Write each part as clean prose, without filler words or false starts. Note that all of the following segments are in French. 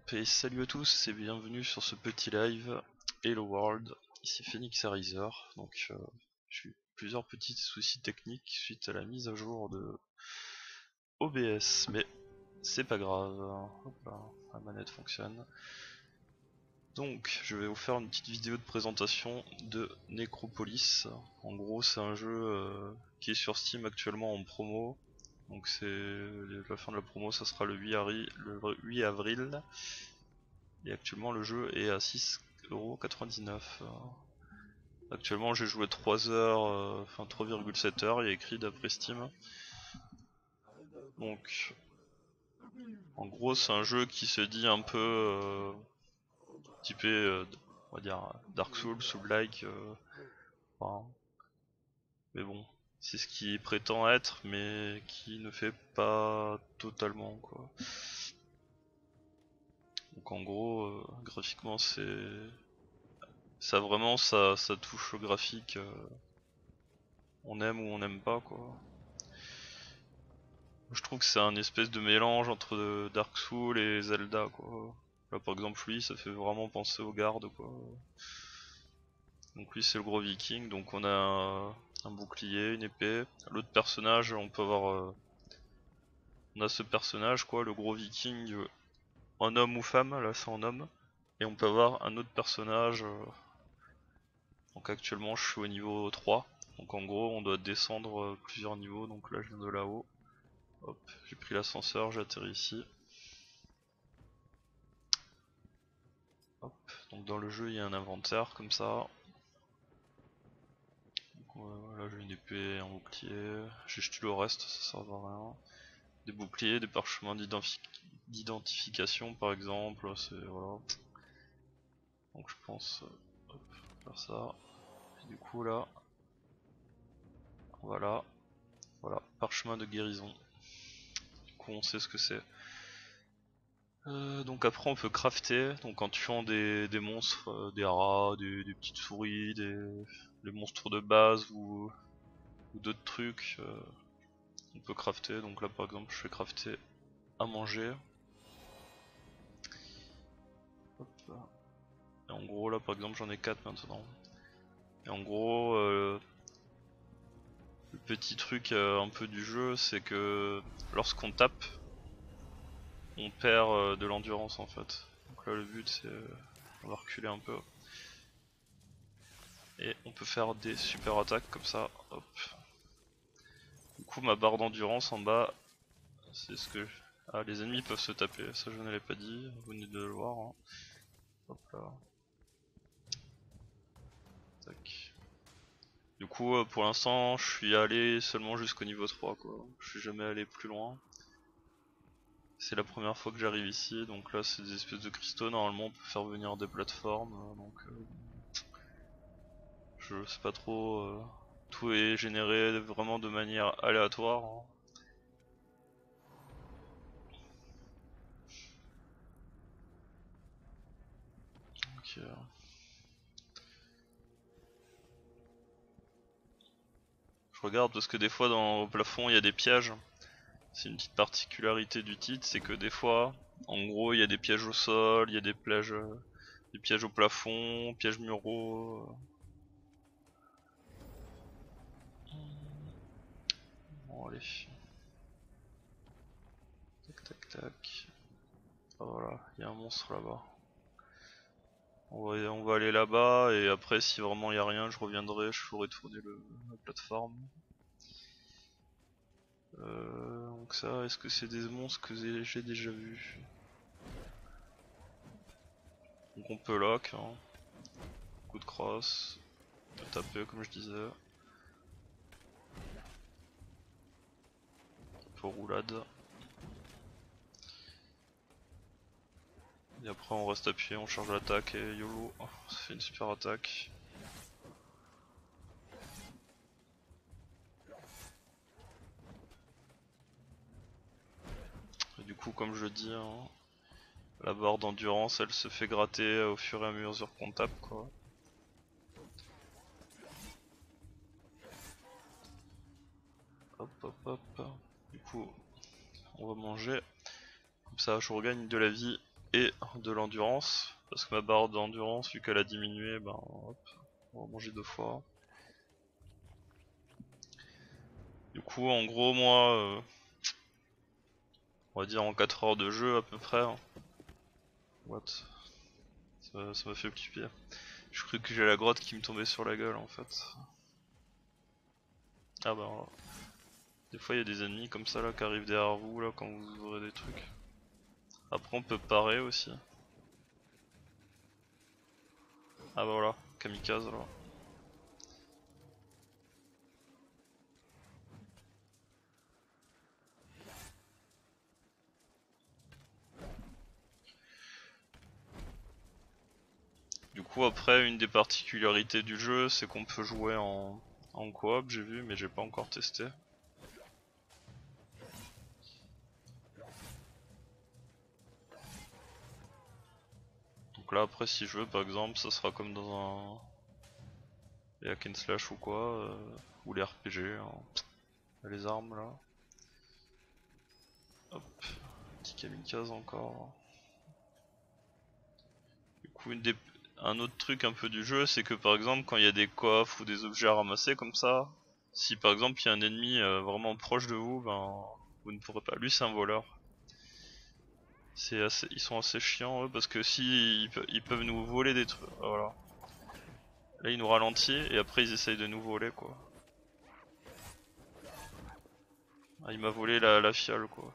Et salut à tous et bienvenue sur ce petit live Hello World, ici Phoenix Arizer. Donc j'ai eu plusieurs petits soucis techniques suite à la mise à jour de OBS, mais c'est pas grave. Hop là, la manette fonctionne. Donc je vais vous faire une petite vidéo de présentation de Necropolis. En gros c'est un jeu qui est sur Steam actuellement en promo. Donc la fin de la promo, ça sera le 8 avril. Et actuellement le jeu est à 6,99€. Actuellement j'ai joué 3 heures, enfin 3,7 heures, il y a écrit d'après Steam. Donc en gros c'est un jeu qui se dit un peu typé, on va dire Dark Souls, Soul-like, enfin, mais bon, c'est ce qui prétend être mais qui ne fait pas totalement quoi. Donc en gros graphiquement ça vraiment ça touche au graphique, on aime ou on n'aime pas quoi. Je trouve que c'est un espèce de mélange entre Dark Souls et Zelda quoi. Là par exemple lui ça fait vraiment penser aux gardes quoi. Donc lui c'est le gros viking, donc on a un bouclier, une épée. L'autre personnage on peut avoir on a ce personnage quoi, le gros viking, en homme ou femme, là c'est en homme. Et on peut avoir un autre personnage, donc actuellement je suis au niveau 3. Donc en gros on doit descendre plusieurs niveaux, donc là je viens de là-haut. Hop, j'ai pris l'ascenseur, j'ai atterri ici. Hop, donc dans le jeu il y a un inventaire comme ça. Là j'ai une épée, un bouclier, j'ai jeté le reste, ça sert à rien. Des boucliers, des parchemins d'identification par exemple, c'est voilà. Donc je pense hop, faire ça. Et du coup là, voilà, parchemin de guérison. Du coup on sait ce que c'est. Donc après on peut crafter, donc en tuant des monstres, des rats, des petites souris, des monstres de base ou d'autres trucs, on peut crafter. Donc là par exemple je vais crafter à manger. Hop là. Et en gros là par exemple j'en ai 4 maintenant. Et en gros le petit truc un peu du jeu c'est que lorsqu'on tape on perd de l'endurance en fait. Donc là le but c'est on va reculer un peu. Et on peut faire des super attaques comme ça, hop. Du coup ma barre d'endurance en bas, c'est ce que... Ah les ennemis peuvent se taper, ça je ne l'ai pas dit, vous venez de le voir. Hein. Hop là. Tac. Du coup pour l'instant je suis allé seulement jusqu'au niveau 3 quoi, je suis jamais allé plus loin. C'est la première fois que j'arrive ici, donc là c'est des espèces de cristaux, normalement on peut faire venir des plateformes, donc je sais pas trop, tout est généré vraiment de manière aléatoire. Hein. Donc, je regarde parce que des fois au plafond il y a des pièges. C'est une petite particularité du titre, c'est que des fois, en gros, il y a des pièges au sol, il y a des pièges au plafond, pièges muraux. Bon allez. Tac tac tac. Ah, voilà, il y a un monstre là-bas. On va aller là-bas et après si vraiment il n'y a rien, je reviendrai, je ferai tourner la plateforme. Donc ça, est-ce que c'est des monstres que j'ai déjà vus? Donc on peut lock, hein. Coup de crosse, on peut taper comme je disais. Un peu roulade. Et après on reste appuyé, on charge l'attaque et YOLO, ça fait une super attaque. Et du coup comme je dis, hein, la barre d'endurance elle se fait gratter au fur et à mesure qu'on tape quoi. Hop hop hop. Du coup on va manger, comme ça je regagne de la vie et de l'endurance, parce que ma barre d'endurance, vu qu'elle a diminué, ben hop, on va manger 2 fois. Du coup, en gros, moi, on va dire en 4 heures de jeu à peu près. What? Ça m'a fait flipper. Je croyais que j'ai la grotte qui me tombait sur la gueule en fait. Ah bah voilà. Des fois il y a des ennemis comme ça là qui arrivent derrière vous là quand vous ouvrez des trucs. Après on peut parer aussi. Ah bah voilà, kamikaze là. Du coup après une des particularités du jeu c'est qu'on peut jouer en coop, j'ai vu mais j'ai pas encore testé. Donc là après si je veux par exemple ça sera comme dans un hack and slash ou quoi, ou les RPG, hein. Les armes là. Hop, petit kamikaze encore. Du coup un autre truc un peu du jeu c'est que par exemple quand il y a des coffres ou des objets à ramasser comme ça, si par exemple il y a un ennemi vraiment proche de vous, ben vous ne pourrez pas. Lui c'est un voleur. Ils sont assez chiants eux parce que si ils peuvent nous voler des trucs. Voilà. Là ils nous ralentissent et après ils essayent de nous voler quoi. Ah, il m'a volé la fiole quoi.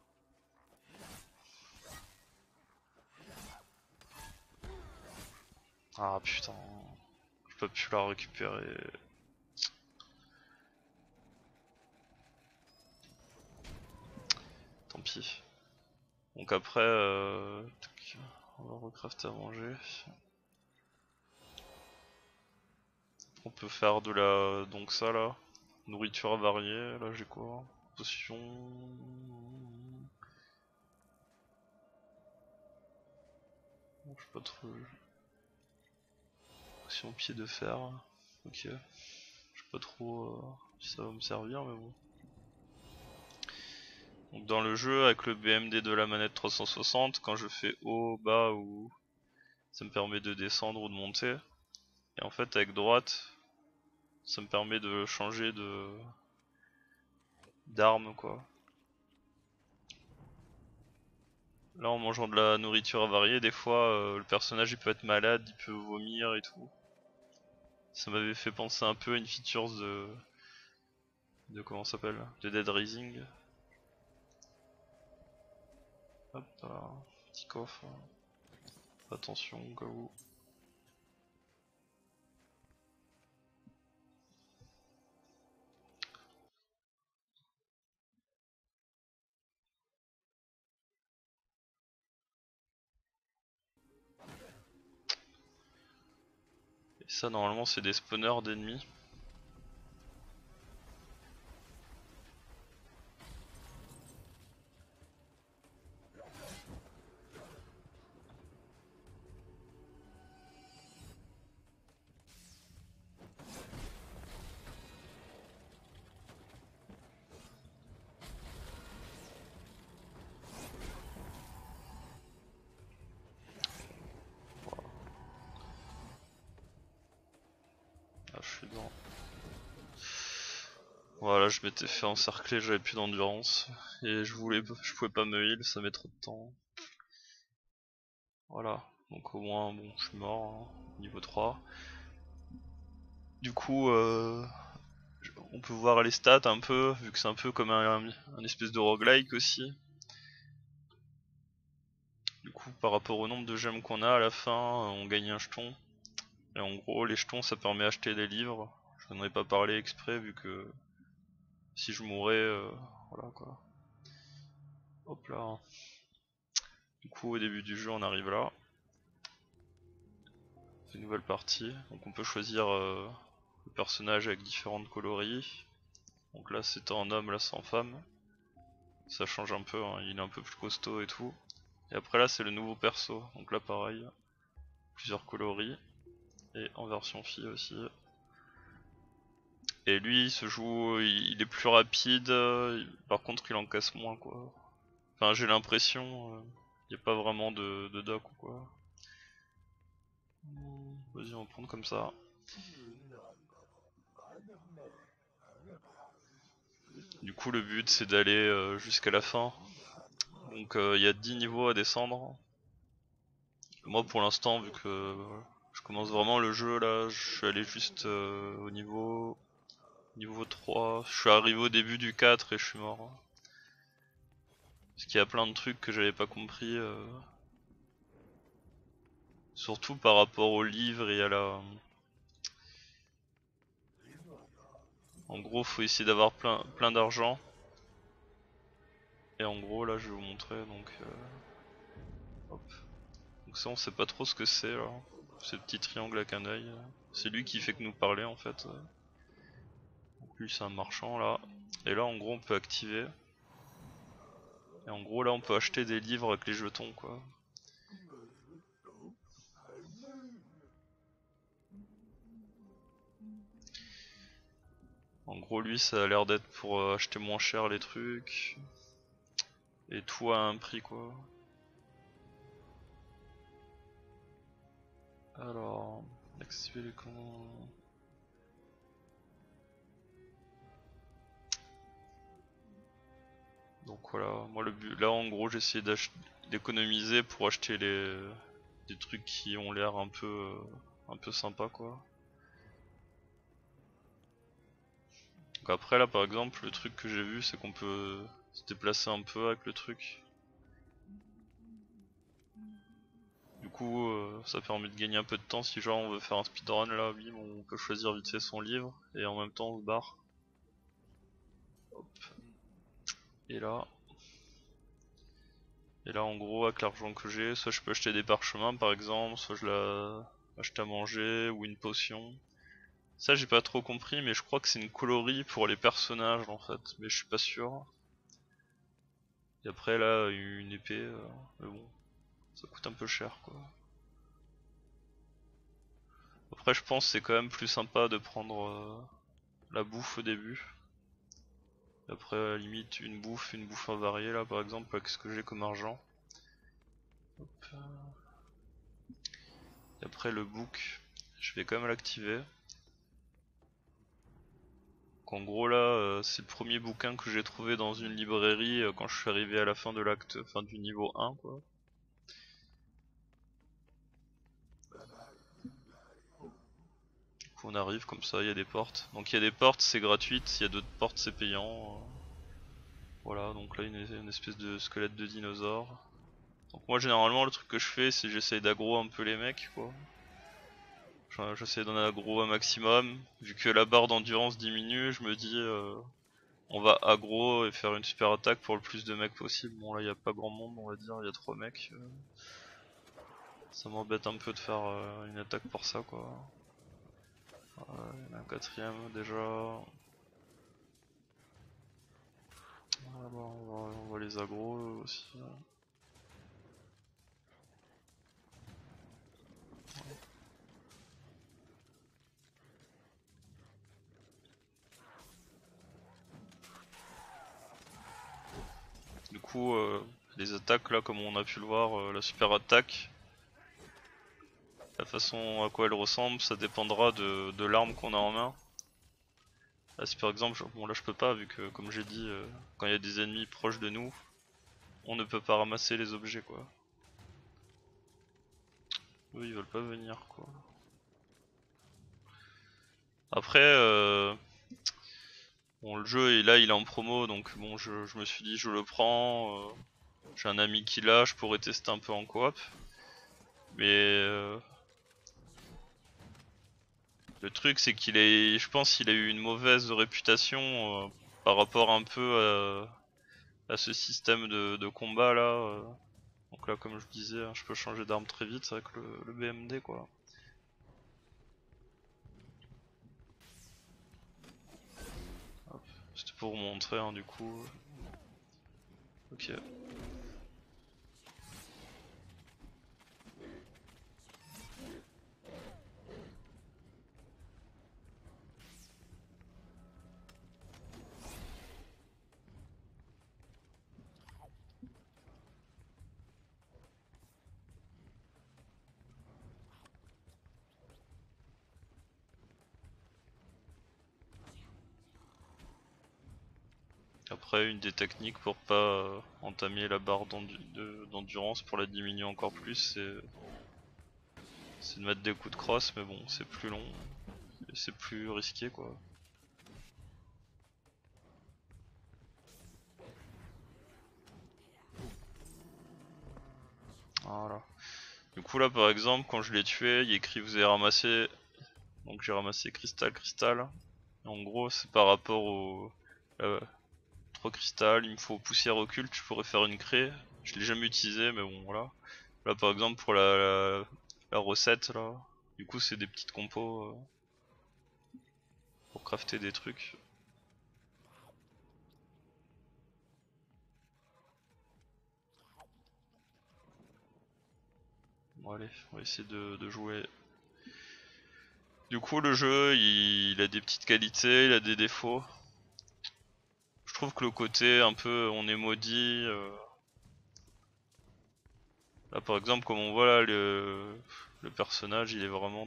Ah putain, je peux plus la récupérer. Tant pis. Donc après, on va recrafter à manger. On peut faire de la... donc ça là. Nourriture variée, là j'ai quoi? Potion... Bon, je sais pas trop... Potion pied de fer. Ok. Je sais pas trop si ça va me servir mais bon. Donc dans le jeu, avec le BMD de la manette 360, quand je fais haut, bas ou... ça me permet de descendre ou de monter. Et en fait avec droite, ça me permet de changer d'arme quoi. Là en mangeant de la nourriture variée, des fois le personnage il peut être malade, il peut vomir et tout. Ça m'avait fait penser un peu à une feature de comment ça s'appelle, de Dead Rising. Hop là, petit coffre. Attention au cas où. Et ça normalement c'est des spawners d'ennemis. Ah je suis dedans. Voilà, je m'étais fait encercler, j'avais plus d'endurance. Et je pouvais pas me heal, ça met trop de temps. Voilà, donc au moins bon je suis mort, hein, niveau 3. Du coup on peut voir les stats un peu, vu que c'est un peu comme un espèce de roguelike aussi. Du coup par rapport au nombre de gemmes qu'on a à la fin, on gagne un jeton. Et en gros les jetons ça permet d'acheter des livres. Je n'en ai pas parlé exprès vu que si je mourais, voilà quoi. Hop là. Du coup au début du jeu on arrive là. Une nouvelle partie. Donc on peut choisir le personnage avec différentes coloris. Donc là c'était en homme, là c'est en femme. Ça change un peu, hein, il est un peu plus costaud et tout. Et après là c'est le nouveau perso. Donc là pareil, plusieurs coloris. Et en version fille aussi. Et lui il se joue, il est plus rapide, par contre il encaisse moins quoi. Enfin j'ai l'impression. y a pas vraiment de dock ou quoi. Vas-y, on va prendre comme ça. Du coup, le but c'est d'aller jusqu'à la fin. Donc il y a 10 niveaux à descendre. Moi pour l'instant, vu que je commence vraiment le jeu là, je suis allé juste au niveau 3. Je suis arrivé au début du 4 et je suis mort. Parce qu'il y a plein de trucs que j'avais pas compris. Surtout par rapport au livre et à la... En gros, faut essayer d'avoir plein d'argent. Et en gros, là, je vais vous montrer. Donc, hop. Donc ça, on sait pas trop ce que c'est là. Ce petit triangle avec un œil. C'est lui qui fait que nous parler en fait. Donc lui, c'est un marchand là. Et là, en gros, on peut activer. Et en gros, là, on peut acheter des livres avec les jetons quoi. En gros, lui, ça a l'air d'être pour acheter moins cher les trucs. Et tout à un prix quoi. Alors, activer les commandes. Donc voilà, moi le but là en gros j'ai essayé d'économiser pour acheter des trucs qui ont l'air un peu sympa quoi. Donc après là par exemple le truc que j'ai vu c'est qu'on peut se déplacer un peu avec le truc. Du coup ça permet de gagner un peu de temps si genre on veut faire un speedrun là, oui on peut choisir vite fait son livre et en même temps on se barre. Hop. Et là. Et là en gros avec l'argent que j'ai, soit je peux acheter des parchemins par exemple, soit je la acheter à manger ou une potion. Ça j'ai pas trop compris mais je crois que c'est une colorie pour les personnages en fait, mais je suis pas sûr. Et après là une épée, mais bon, ça coûte un peu cher quoi. Après je pense que c'est quand même plus sympa de prendre la bouffe au début. Et après à la limite une bouffe invariée là par exemple avec ce que j'ai comme argent. Hop. Et après le book, je vais quand même l'activer. En gros là c'est le premier bouquin que j'ai trouvé dans une librairie quand je suis arrivé à la fin de l'acte, fin du niveau 1 quoi. Du coup on arrive comme ça, il y a des portes. Donc il y a des portes c'est gratuite, il y a d'autres portes c'est payant. Voilà donc là une espèce de squelette de dinosaure. Donc moi généralement le truc que je fais c'est j'essaye d'aggro un peu les mecs quoi. J'essaie d'en aggro un maximum. Vu que la barre d'endurance diminue, je me dis on va aggro et faire une super attaque pour le plus de mecs possible. Bon là il n'y a pas grand monde on va dire, il y a 3 mecs. Ça m'embête un peu de faire une attaque pour ça quoi. Il y en a un quatrième déjà. Ah bah, on va les aggro aussi. Du coup les attaques là comme on a pu le voir, la super attaque, la façon à quoi elle ressemble ça dépendra de l'arme qu'on a en main. Là si par exemple, bon là je peux pas vu que comme j'ai dit, quand il y a des ennemis proches de nous, on ne peut pas ramasser les objets quoi. Eux ils veulent pas venir quoi. Après bon le jeu là il est en promo donc bon je me suis dit je le prends. J'ai un ami qui l'a, je pourrais tester un peu en coop. Mais le truc c'est qu'il est, je pense qu'il a eu une mauvaise réputation par rapport un peu à ce système de combat là. Donc là comme je disais, hein, je peux changer d'arme très vite avec le BMD quoi. C'était pour vous montrer hein, du coup. Ok. après une des techniques pour pas entamer la barre d'endurance pour la diminuer encore plus, c'est de mettre des coups de crosse, mais bon c'est plus long et c'est plus risqué quoi. Voilà. Du coup là par exemple quand je l'ai tué, il y a écrit vous avez ramassé, donc j'ai ramassé cristal. Et en gros c'est par rapport au 3 cristal, il me faut poussière occulte, je pourrais faire une craie. Je l'ai jamais utilisé mais bon voilà. Là par exemple pour la recette là, du coup c'est des petites compos pour crafter des trucs. Bon allez, on va essayer de jouer. Du coup le jeu il a des petites qualités, il a des défauts. Je trouve que le côté un peu on est maudit, là par exemple comme on voit là le personnage il est vraiment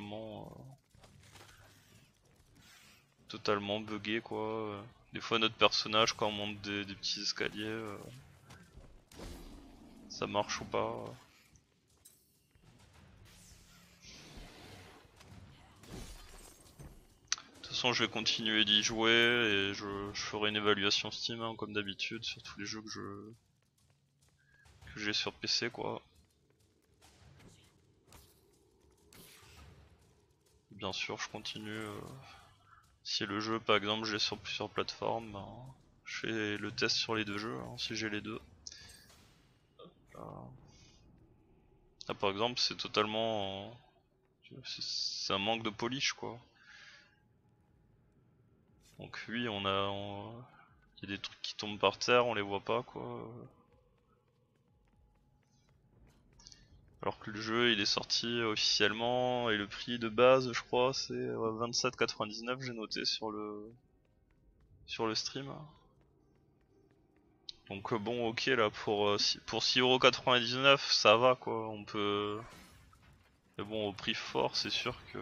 totalement buggé quoi. Des fois notre personnage quand on monte des petits escaliers, ça marche ou pas. De toute façon je vais continuer d'y jouer et je ferai une évaluation Steam hein, comme d'habitude sur tous les jeux que j'ai sur PC quoi. Bien sûr je continue, si le jeu par exemple j'ai sur plusieurs plateformes, ben, je fais le test sur les deux jeux hein, si j'ai les deux. Là par exemple c'est totalement, c'est un manque de polish quoi. Donc oui il y a des trucs qui tombent par terre, on les voit pas quoi. Alors que le jeu il est sorti officiellement et le prix de base je crois c'est 27,99 j'ai noté sur le stream. Donc bon ok là pour 6,99€ ça va quoi, on peut. Mais bon au prix fort c'est sûr que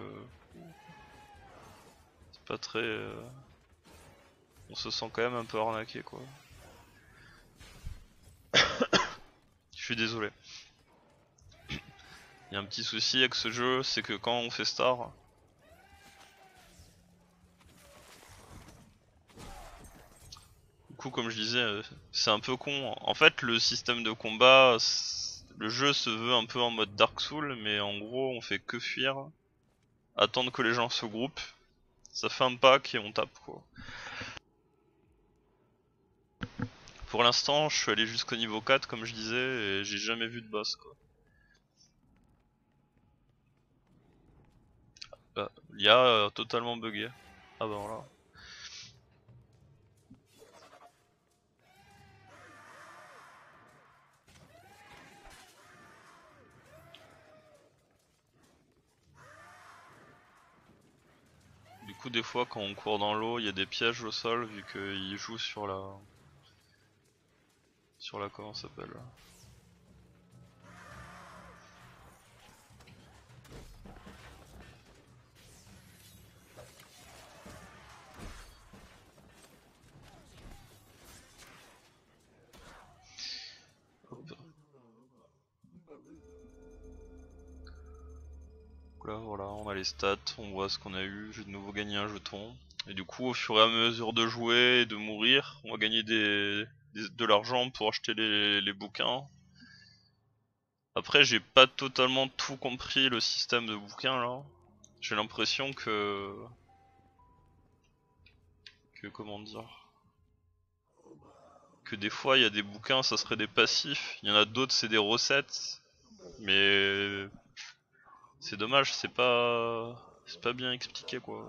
c'est pas très. On se sent quand même un peu arnaqué quoi. Je suis désolé. Il y a un petit souci avec ce jeu, c'est que quand on fait star, du coup comme je disais, c'est un peu con. En fait le système de combat, le jeu se veut un peu en mode Dark Souls, mais en gros on fait que fuir, attendre que les gens se groupent, ça fait un pack et on tape quoi. Pour l'instant je suis allé jusqu'au niveau 4 comme je disais et j'ai jamais vu de boss quoi. L'IA totalement buggé. Ah bah voilà. Du coup des fois quand on court dans l'eau il y a des pièges au sol vu qu'il joue sur la comment ça s'appelle. Hop. Donc là voilà on a les stats, on voit ce qu'on a eu, j'ai de nouveau gagné un jeton. Et du coup au fur et à mesure de jouer et de mourir, on va gagner de l'argent pour acheter les bouquins. Après j'ai pas totalement tout compris le système de bouquins là. J'ai l'impression que comment dire, que des fois il y a des bouquins ça serait des passifs, il y en a d'autres c'est des recettes, mais c'est dommage, c'est pas bien expliqué quoi.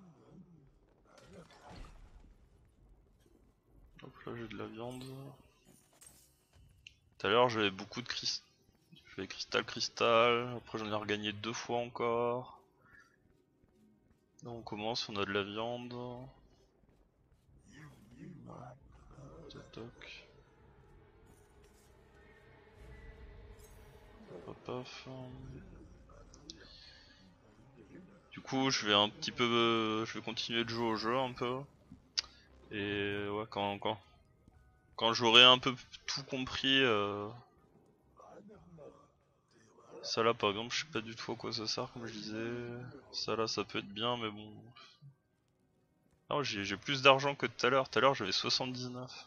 Hop là j'ai de la viande. Tout à l'heure j'avais beaucoup de j'avais cristal, après j'en ai regagné 2 fois encore. Là on commence, on a de la viande. Toc toc. Hop, hop. Du coup je vais un petit peu, je vais continuer de jouer au jeu un peu. Et ouais, quand j'aurai un peu tout compris, ça là par exemple, je sais pas du tout à quoi ça sert, comme je disais. Ça là, ça peut être bien, mais bon. Ah, j'ai plus d'argent que tout à l'heure. Tout à l'heure, j'avais 79.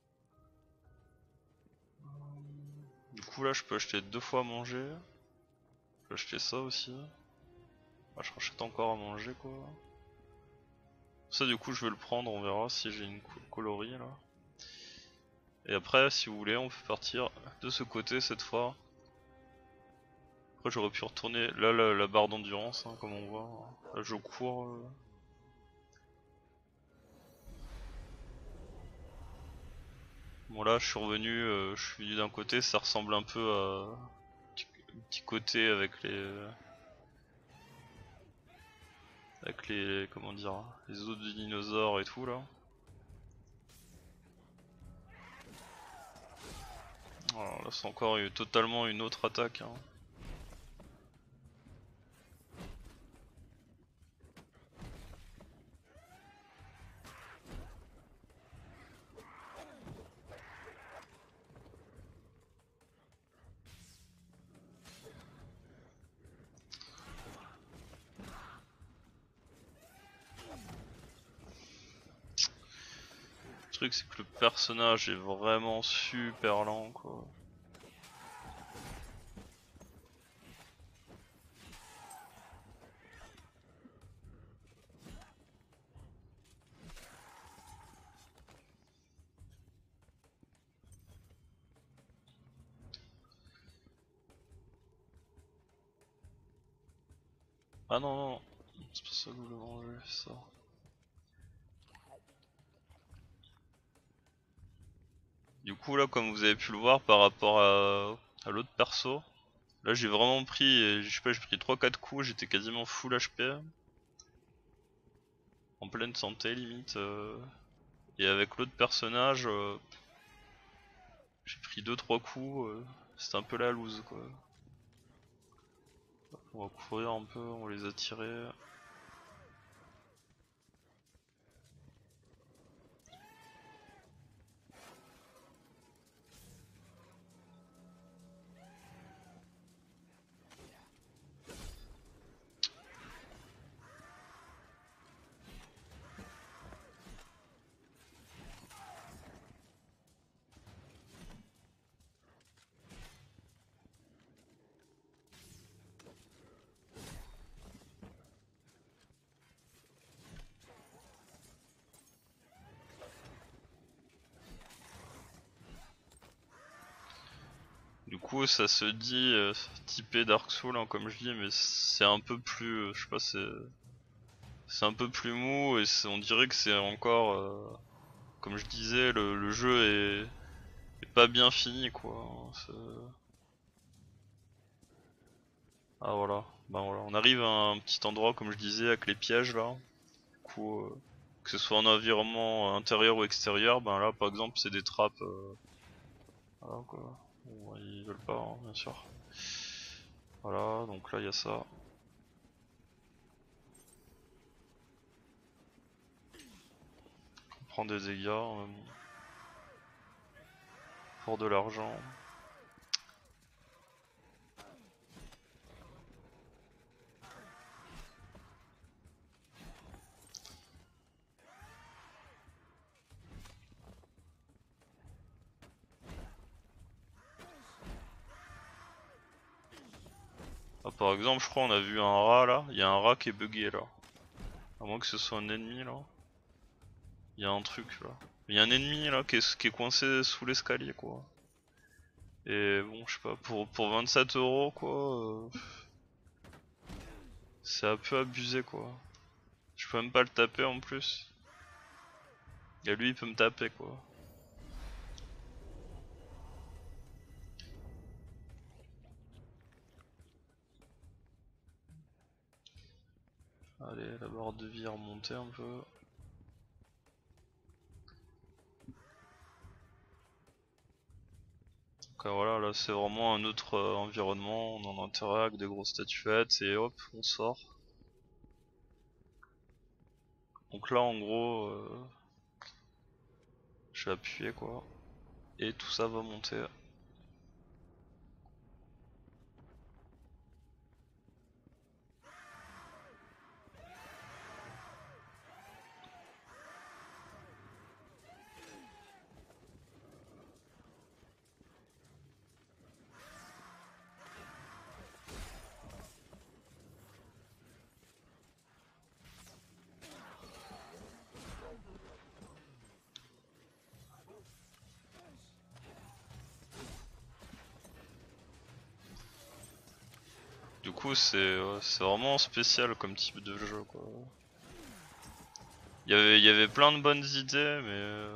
Du coup, là, je peux acheter 2 fois à manger. Je peux acheter ça aussi. Ah, je rachète encore à manger, quoi. Ça, du coup, je vais le prendre. On verra si j'ai une colorie là. Et après, si vous voulez, on peut partir de ce côté cette fois. Après, j'aurais pu retourner là la barre d'endurance, hein, comme on voit. Là, je cours. Bon, là, je suis venu d'un côté. Ça ressemble un peu à un petit côté avec les comment dire, les os de dinosaures et tout là. Alors là, c'est encore totalement une autre attaque. Hein. Le truc c'est que le personnage est vraiment super lent quoi. Ah non non, c'est pas ça que je voulais manger, ça. Du coup là comme vous avez pu le voir par rapport à l'autre perso, là j'ai vraiment pris, je sais pas, j'ai pris 3-4 coups, j'étais quasiment full HP. En pleine santé limite. Et avec l'autre personnage, j'ai pris 2-3 coups, c'était un peu la loose quoi. On va courir un peu, on va les attirer. Du coup ça se dit typé Dark Souls hein, comme je dis, mais c'est un peu plus, je sais pas, c'est un peu plus mou et on dirait que c'est encore, comme je disais, le jeu est pas bien fini quoi. Ah voilà, ben voilà, on arrive à un petit endroit comme je disais avec les pièges là. Du coup, que ce soit en environnement intérieur ou extérieur, ben là par exemple c'est des trappes, voilà quoi. Bon, ils veulent pas hein, bien sûr. Voilà, donc là il y a ça. On prend des dégâts pour de l'argent. Ah, par exemple, je crois on a vu un rat là, il y a un rat qui est bugué là. À moins que ce soit un ennemi là. Il y a un truc là. Il y a un ennemi là qui est coincé sous l'escalier quoi. Et bon, je sais pas, pour 27 euros quoi, c'est un peu abusé quoi. Je peux même pas le taper en plus. Et lui il peut me taper quoi. Allez, la barre de vie est remontée un peu. Donc voilà, là c'est vraiment un autre environnement, on en interact avec des grosses statuettes et hop, on sort. Donc là en gros, je vais appuyer quoi. Et tout ça va monter. Du coup c'est vraiment spécial comme type de jeu quoi. Il y avait plein de bonnes idées mais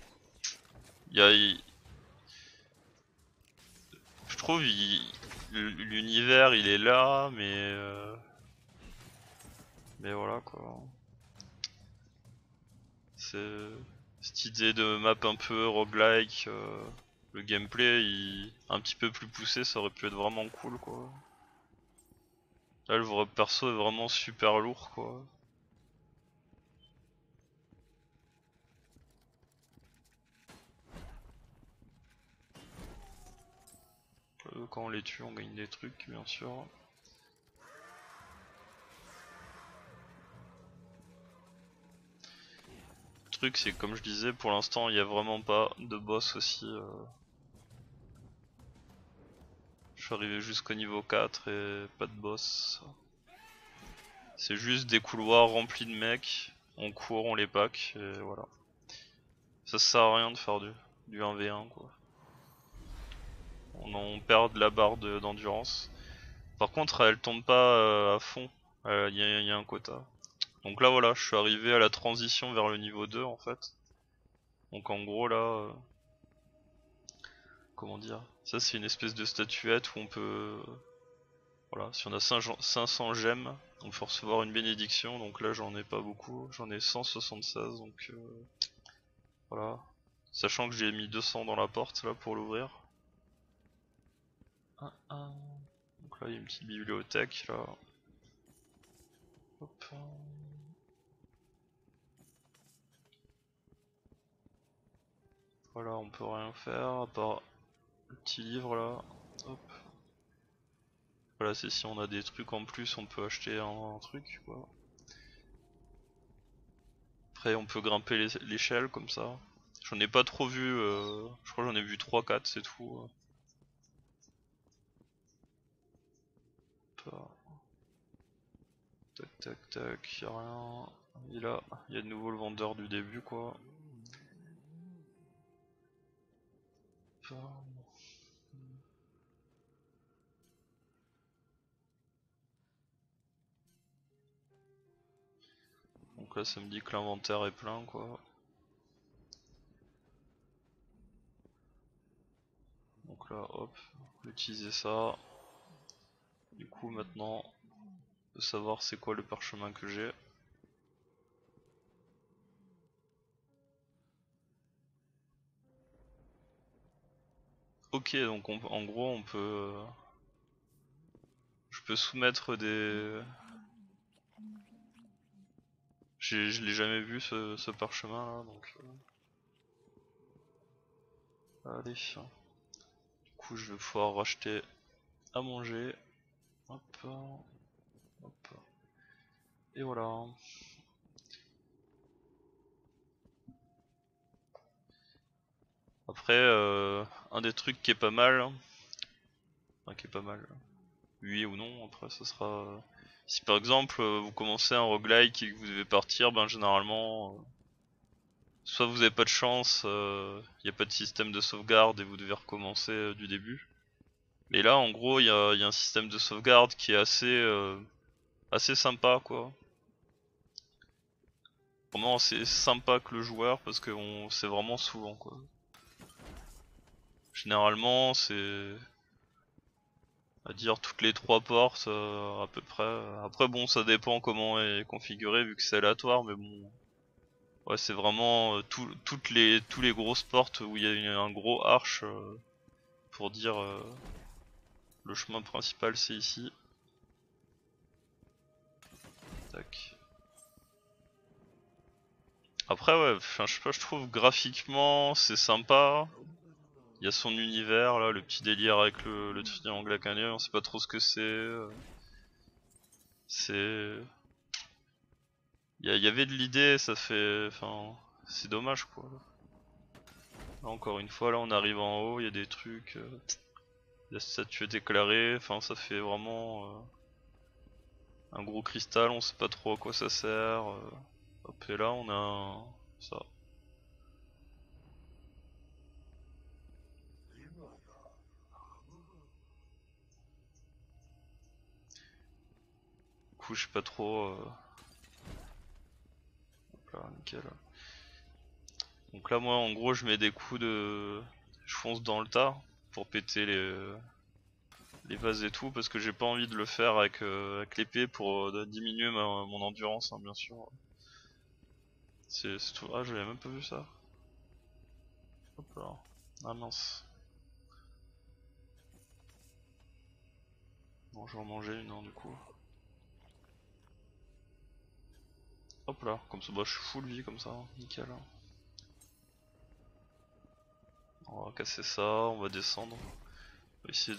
je trouve l'univers il est là mais voilà quoi. C'est cette idée de map un peu roguelike, le gameplay un petit peu plus poussé ça aurait pu être vraiment cool quoi. Là le vrai perso est vraiment super lourd quoi. Quand on les tue on gagne des trucs bien sûr. Le truc c'est que comme je disais pour l'instant il n'y a vraiment pas de boss aussi. Je suis arrivé jusqu'au niveau 4 et pas de boss. C'est juste des couloirs remplis de mecs, on court, on les pack et voilà. Ça sert à rien de faire du 1v1 quoi. On perd de la barre d'endurance. Par contre elle tombe pas à fond, il y a un quota. Donc là voilà, je suis arrivé à la transition vers le niveau 2 en fait. Donc en gros là, comment dire, ça c'est une espèce de statuette où on peut, voilà, si on a 500 gemmes, on peut recevoir une bénédiction. Donc là j'en ai pas beaucoup, j'en ai 176 donc voilà. Sachant que j'ai mis 200 dans la porte là pour l'ouvrir. Donc là il y a une petite bibliothèque là. Hop. Voilà, on peut rien faire à part le petit livre là. Hop. Voilà, c'est si on a des trucs en plus, on peut acheter un truc quoi. Après on peut grimper l'échelle comme ça. J'en ai pas trop vu, je crois que j'en ai vu 3-4 c'est tout. Tac tac tac, y'a rien. Et là, il y a de nouveau le vendeur du début quoi. Donc là ça me dit que l'inventaire est plein quoi. Donc là hop, on peut utiliser ça. Du coup maintenant, on peut savoir c'est quoi le parchemin que j'ai. Ok donc en gros on peut... je peux soumettre des... Je l'ai jamais vu ce parchemin là donc... allez. Du coup je vais pouvoir racheter à manger. Hop. Hop. Et voilà. Après un des trucs qui est pas mal... Enfin qui est pas mal... oui ou non, après ça sera... si par exemple vous commencez un roguelike et que vous devez partir, ben généralement... soit vous avez pas de chance, il n'y a pas de système de sauvegarde et vous devez recommencer du début. Mais là en gros il y a un système de sauvegarde qui est assez sympa quoi. Vraiment assez sympa que le joueur parce que c'est vraiment souvent quoi. Généralement c'est... à dire toutes les 3 portes à peu près. Après bon ça dépend comment est configuré vu que c'est aléatoire mais bon... ouais c'est vraiment tous les grosses portes où il y a un gros arche pour dire le chemin principal c'est ici. Tac. Après ouais, enfin, je sais pas, je trouve graphiquement c'est sympa. Il y a son univers là, le petit délire avec le triangle à canyon, on sait pas trop ce que c'est. C'est... y avait de l'idée, ça fait... Enfin, c'est dommage quoi. Là, encore une fois, là on arrive en haut, il y a des trucs... la statue est éclairée, enfin ça fait vraiment... un gros cristal, on sait pas trop à quoi ça sert. Hop, et là on a ça. Du coup, je sais pas trop. Hop là, nickel. Donc là, moi, en gros, je mets des coups de. Je fonce dans le tas pour péter les vases et tout, parce que j'ai pas envie de le faire avec l'épée pour diminuer mon endurance, hein, bien sûr. C'est tout. Ah, j'avais même pas vu ça. Hop là. Ah mince. Bon, je vais en manger une, hein, du coup. Hop là, comme ça, bah, je suis full vie comme ça, hein, nickel. On va casser ça, on va descendre. On va essayer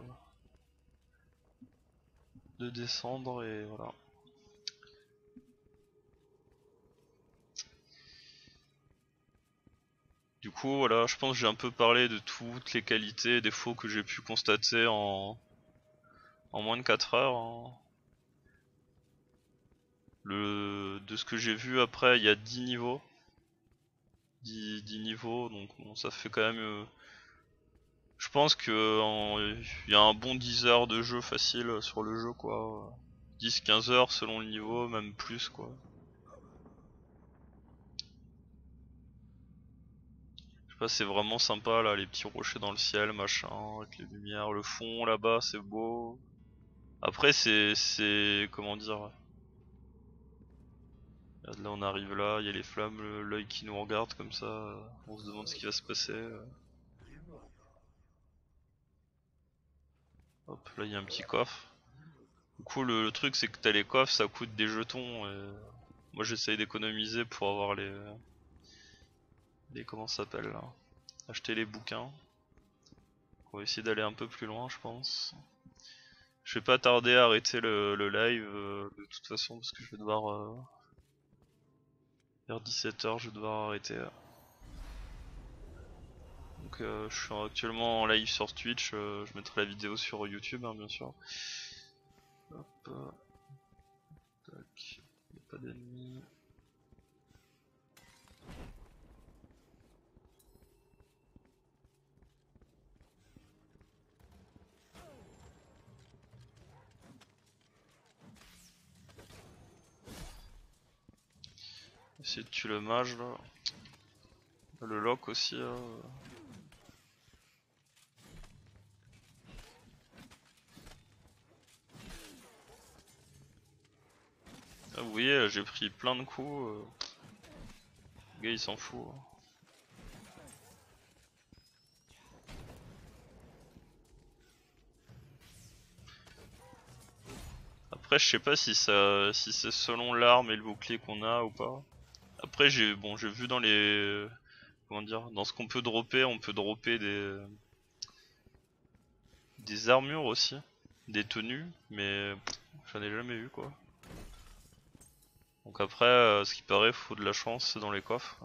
de descendre et voilà. Du coup, voilà, je pense que j'ai un peu parlé de toutes les qualités et défauts que j'ai pu constater en moins de 4 heures, hein. De ce que j'ai vu après, il y a 10 niveaux. 10 niveaux, donc bon, ça fait quand même... je pense que il y a un bon 10 heures de jeu facile sur le jeu, quoi. 10-15 heures selon le niveau, même plus, quoi. Je sais pas, c'est vraiment sympa là, les petits rochers dans le ciel, machin, avec les lumières, le fond là-bas, c'est beau. Après, comment dire... Regarde, là on arrive là, il y a les flammes, l'œil qui nous regarde comme ça, on se demande ce qui va se passer. Hop, là il y a un petit coffre. Du coup le truc c'est que t'as les coffres, ça coûte des jetons et moi j'essaye d'économiser pour avoir les comment ça s'appelle là, acheter les bouquins. On va essayer d'aller un peu plus loin je pense. Je vais pas tarder à arrêter le live de toute façon parce que je vais devoir vers 17 h je vais devoir arrêter. Donc je suis actuellement en live sur Twitch, je mettrai la vidéo sur YouTube hein, bien sûr. Hop, tac, y a pas d'ennemis. Essayer de tuer le mage là. Le lock aussi. Ah, vous voyez, j'ai pris plein de coups. Le gars il s'en fout. Après je sais pas si c'est selon l'arme et le bouclier qu'on a ou pas. Après j'ai vu dans les comment dire, dans ce qu'on peut dropper, on peut dropper des armures aussi, des tenues, mais j'en ai jamais vu quoi. Donc après ce qui paraît faut de la chance, c'est dans les coffres.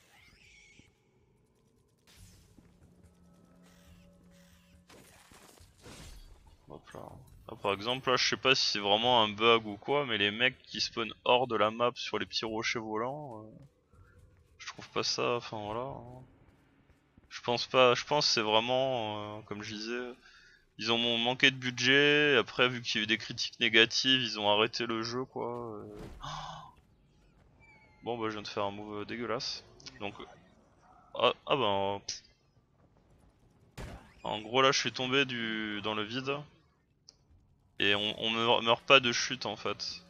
Hop là. Là, par exemple là je sais pas si c'est vraiment un bug ou quoi, mais les mecs qui spawnent hors de la map sur les petits rochers volants, je trouve pas ça, enfin voilà, hein. Je pense pas, je pense que c'est vraiment, comme je disais, ils ont manqué de budget, après vu qu'il y a eu des critiques négatives, ils ont arrêté le jeu quoi. Bon bah je viens de faire un move dégueulasse. Donc, ah bah, en gros là je suis tombé dans le vide, et on meurt pas de chute en fait.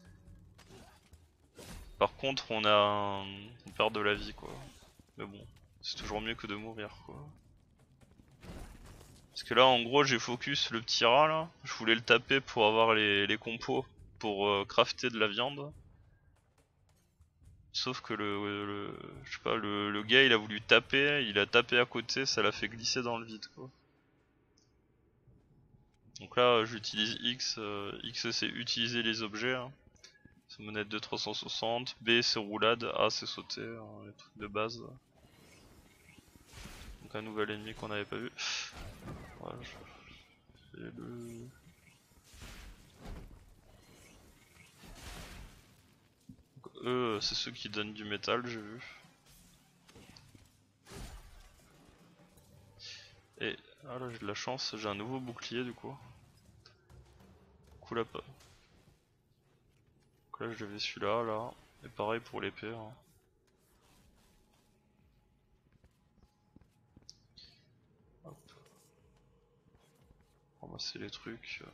Par contre on perd de la vie quoi. Mais bon, c'est toujours mieux que de mourir quoi. Parce que là en gros j'ai focus le petit rat là, je voulais le taper pour avoir les compos pour crafter de la viande. Sauf que je sais pas, le gars il a voulu taper, il a tapé à côté, ça l'a fait glisser dans le vide quoi. Donc là j'utilise X, X c'est utiliser les objets, hein. C'est manette de 360, B c'est roulade, A c'est sauter, hein, les trucs de base. Donc un nouvel ennemi qu'on n'avait pas vu. Voilà, je fais le... Donc, eux c'est ceux qui donnent du métal j'ai vu. Et ah là j'ai de la chance, j'ai un nouveau bouclier du coup. Coup là pas. Donc là j'avais celui-là là. Et pareil pour l'épée. Hein. Hop. Ramasser les trucs.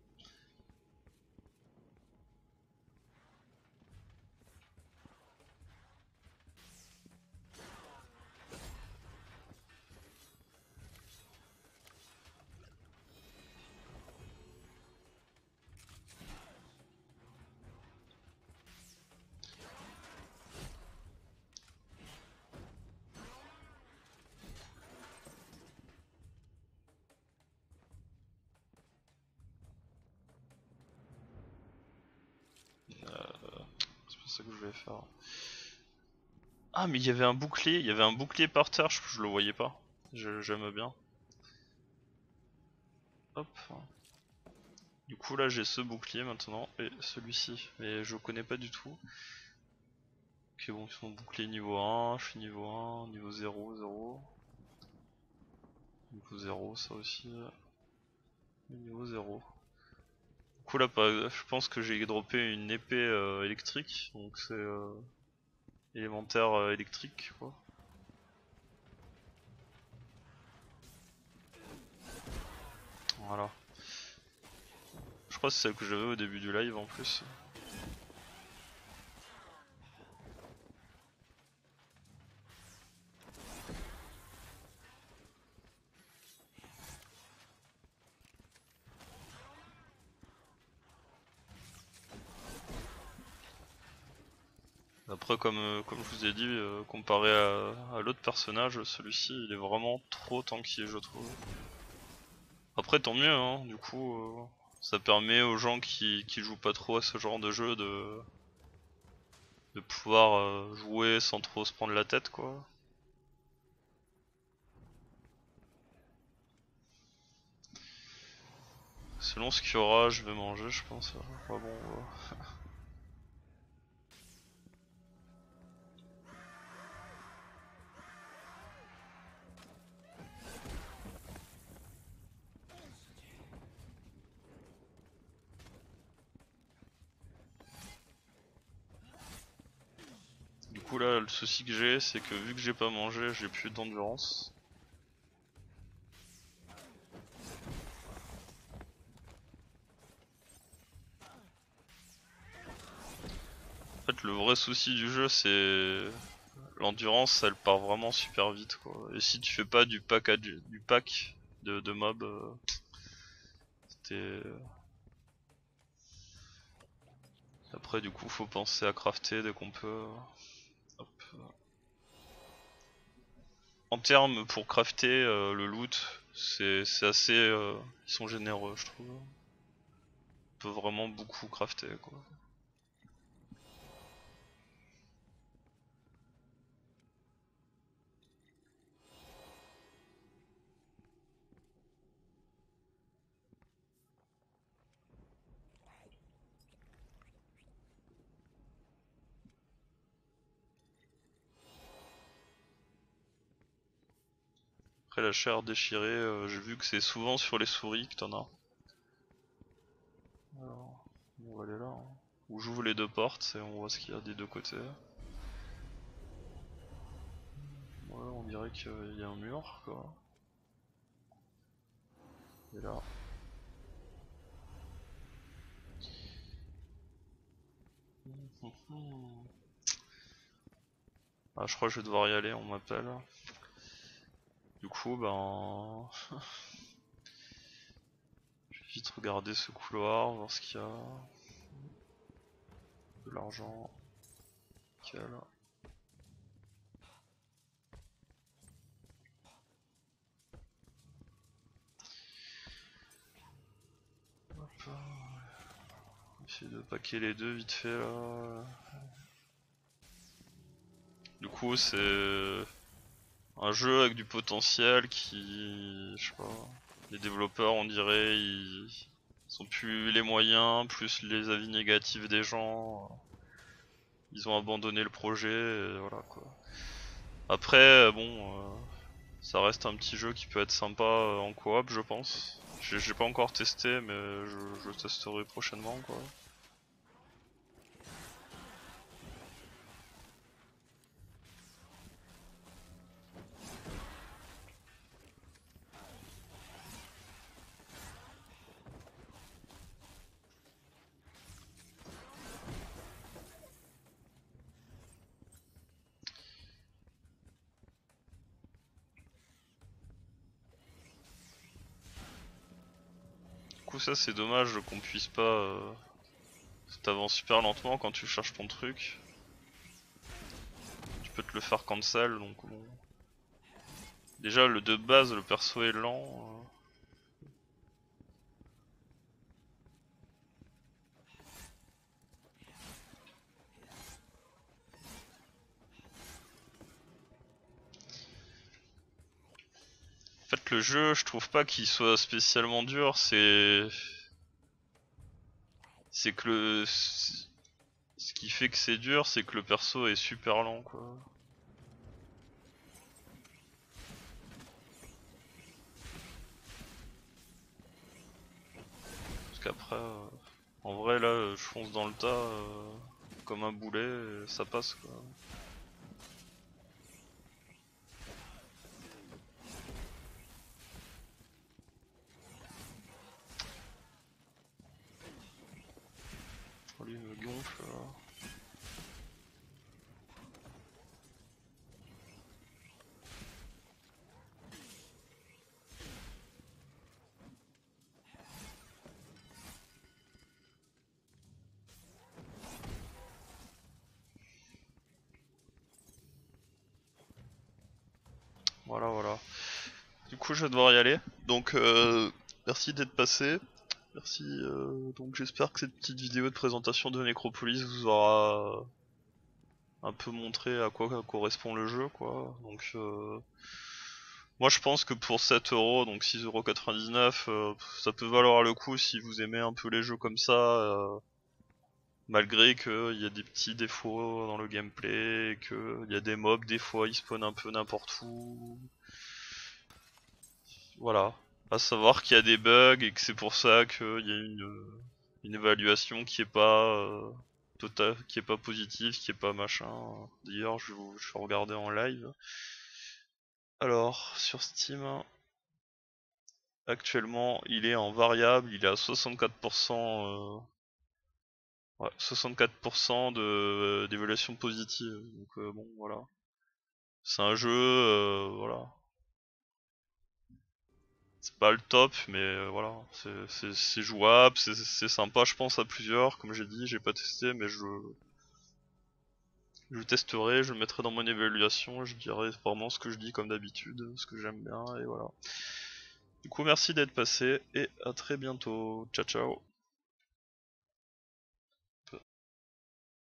C'est pas ça que je voulais faire. Ah mais il y avait un bouclier, il y avait un bouclier par terre, je le voyais pas. J'aime bien. Hop. Du coup là j'ai ce bouclier maintenant et celui-ci. Mais je connais pas du tout. Ok bon ils sont boucliers niveau 1, je suis niveau 1, niveau 0, 0. Niveau 0 ça aussi. Niveau 0. Du coup là je pense que j'ai droppé une épée électrique. Donc c'est élémentaire électrique quoi. Voilà. Je crois que c'est celle que j'avais au début du live en plus. Après comme je vous ai dit, comparé à l'autre personnage, celui-ci il est vraiment trop tanky je trouve. Après tant mieux hein, du coup ça permet aux gens qui jouent pas trop à ce genre de jeu de pouvoir jouer sans trop se prendre la tête quoi. Selon ce qu'il y aura je vais manger je pense. Bon, Du coup là le souci que j'ai c'est que vu que j'ai pas mangé j'ai plus d'endurance. En fait le vrai souci du jeu c'est l'endurance elle part vraiment super vite quoi. Et si tu fais pas du pack, de mobs, c'était... Après du coup faut penser à crafter dès qu'on peut. Hop. En termes pour crafter le loot, c'est assez... ils sont généreux je trouve. On peut vraiment beaucoup crafter quoi. Après la chair déchirée, j'ai vu que c'est souvent sur les souris que t'en as. Alors, on va aller là. Hein. Où j'ouvre les deux portes et on voit ce qu'il y a des deux côtés. Ouais, on dirait qu'il y a un mur quoi. Et là. Ah, je crois que je vais devoir y aller, on m'appelle. Du coup, ben. Je vais vite regarder ce couloir, voir ce qu'il y a. De l'argent. Nickel. Essayer de paquer les deux vite fait là. Du coup c'est un jeu avec du potentiel qui, je sais pas, les développeurs on dirait ils ont plus les moyens, plus les avis négatifs des gens, ils ont abandonné le projet, et voilà quoi. Après bon, ça reste un petit jeu qui peut être sympa en coop je pense. J'ai pas encore testé mais je testerai prochainement quoi. Du coup ça c'est dommage qu'on puisse pas... t'avances super lentement quand tu cherches ton truc. Tu peux te le faire cancel donc bon. Déjà le de base le perso est lent. En fait le jeu je trouve pas qu'il soit spécialement dur, c'est que ce qui fait que c'est dur c'est que le perso est super lent quoi. Parce qu'après en vrai là je fonce dans le tas comme un boulet et ça passe quoi. Oh, lui il me gonfle là. Voilà voilà. Du coup je vais devoir y aller. Donc merci d'être passé. Merci, donc j'espère que cette petite vidéo de présentation de Necropolis vous aura un peu montré à quoi correspond le jeu quoi. Donc moi je pense que pour 7€, donc 6,99€, ça peut valoir le coup si vous aimez un peu les jeux comme ça, malgré qu'il y a des petits défauts dans le gameplay, qu'il y a des mobs, des fois ils spawnent un peu n'importe où. Voilà. À savoir qu'il y a des bugs et que c'est pour ça qu'il y a une évaluation qui est pas qui est pas positive, qui est pas machin. D'ailleurs, je vais regarder en live. Alors, sur Steam, actuellement, il est en variable, il est à 64%, ouais, 64% d'évaluation positive. Donc bon, voilà. C'est un jeu, voilà. C'est pas le top, mais voilà, c'est jouable, c'est sympa, je pense à plusieurs. Comme j'ai dit, j'ai pas testé, mais je testerai, je le mettrai dans mon évaluation, je dirai vraiment ce que je dis comme d'habitude, ce que j'aime bien, et voilà. Du coup, merci d'être passé, et à très bientôt. Ciao ciao.